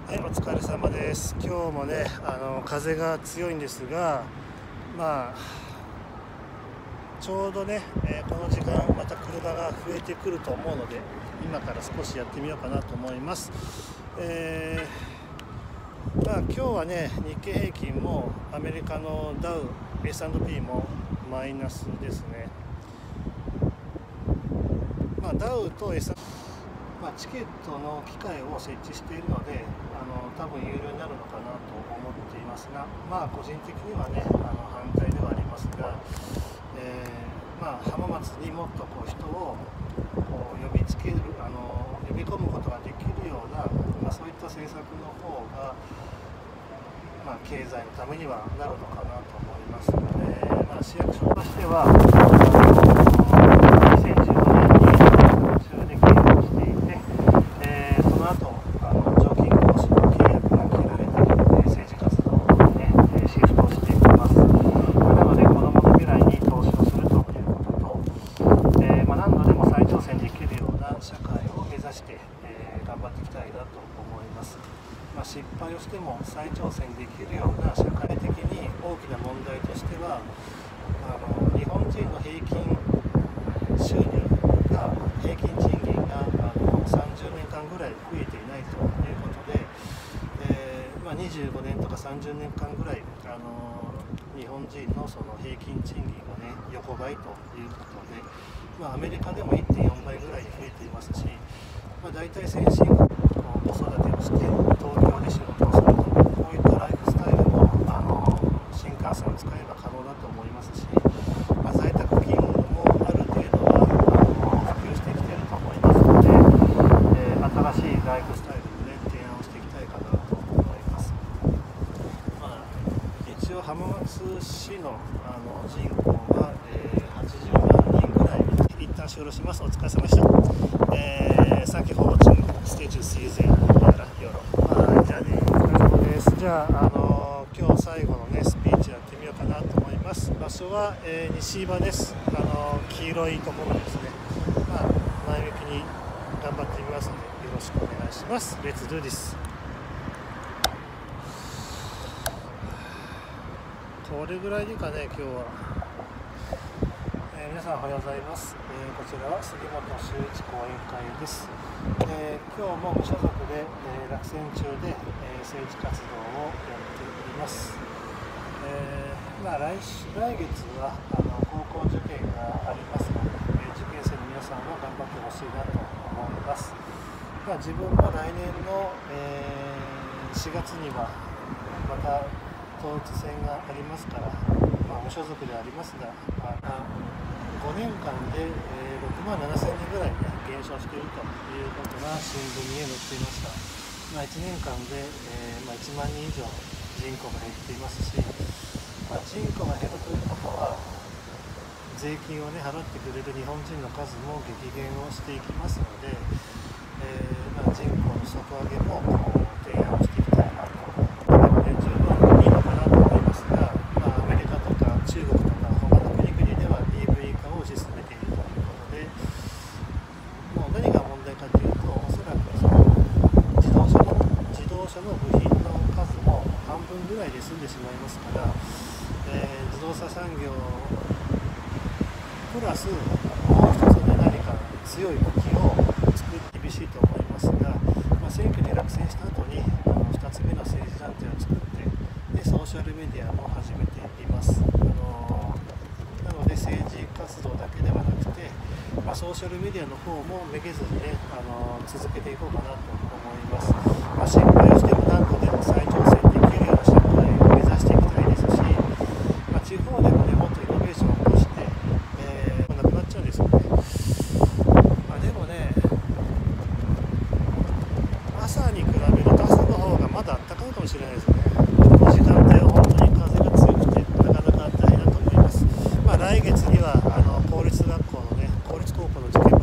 はい、お疲れ様です。今日もね、風が強いんですが、ちょうどね、この時間また車が増えてくると思うので、今から少しやってみようかなと思います。今日はね、日経平均もアメリカのダウ S&P もマイナスですね。ダウと S&P、チケットの機械を設置しているので、多分有料になるのかなと思っていますが、個人的にはね、反対ではありますが、浜松にもっと人を呼びつける、呼び込むことができるような、そういった政策の方が、経済のためにはなるのかなと思いますので、市役所としては、2015年に途中で契約していて、その後常勤講師の契約が切られて、政治活動に、シフトをしていきます。なので、子どもの未来に投資をするということと、何度でも再挑戦できるような社会を目指して、頑張っていきたいなと思います。失敗をしても再挑戦できるような社会的に大きな問題としては、日本人の平均収入が、平均賃金が30年間ぐらい増えていないということで、25年とか30年間ぐらい日本人のその平均賃金がね、横ばいということで、アメリカでも 1.4 倍ぐらいに増えていますし、大体先進国子育てをして東京で仕事をすると、こういったライフスタイルも新幹線を使えば可能だと思いますし、在宅勤務もある程度は普及してきていると思いますので、新しいライフスタイルをね、提案をしていきたいかなと思います。一応浜松市の人口が80万人ぐらい。一旦終了します。お疲れ様でした。Thank you for watching. Stay tuned. See you there. じゃあね、お疲れ様です。じゃあ、今日最後のね、スピーチやってみようかなと思います。場所は、西場です。黄色いところですね。前向きに頑張ってみますので、よろしくお願いします。Let's do this. これぐらいでいいかね、今日は。皆さんおはようございます。こちらは杉本修一講演会です。今日も無所属で、落選中で、政治活動をやっております。来月は高校受験がありますので、受験生の皆さんは頑張ってほしいなと思います。自分も来年の、4月にはまた統一選がありますから、無所属でありますが、5年間で6万7千人ぐらい、減少しているということが新聞に載っていました。1年間で1万人以上人口が減っていますし、人口が減るということは、税金をね、払ってくれる日本人の数も激減をしていきますので、人口の底上げも提案をしていきたいなと。十分いいのかなと思いますが、アメリカとか中国とか他の国々では EV 化を推し進めているということで、もう何が問題かというと、おそらくその自動車の部品の数も半分ぐらいで済んでしまいますから、自動車産業プラスもう一つね、何か強い武器を作って厳しいと思いますが、選挙に落選した後に2つ目の政治団体を作って、でソーシャルメディアも始めています。なので政治活動だけではなくて、ソーシャルメディアの方もめげずにね、続けていこうかなと思います。失敗をしても何度でも再挑戦できるような社会を目指していきたいですし、地方でもね、もっとイノベーションを起こして、なくなっちゃうんですよね。でもね、朝に比べると朝の方がまだ暖かいかもしれないですね。この時間帯は本当に風が強くてなかなか大変だと思います。来月には公立学校のね、公立高校の受験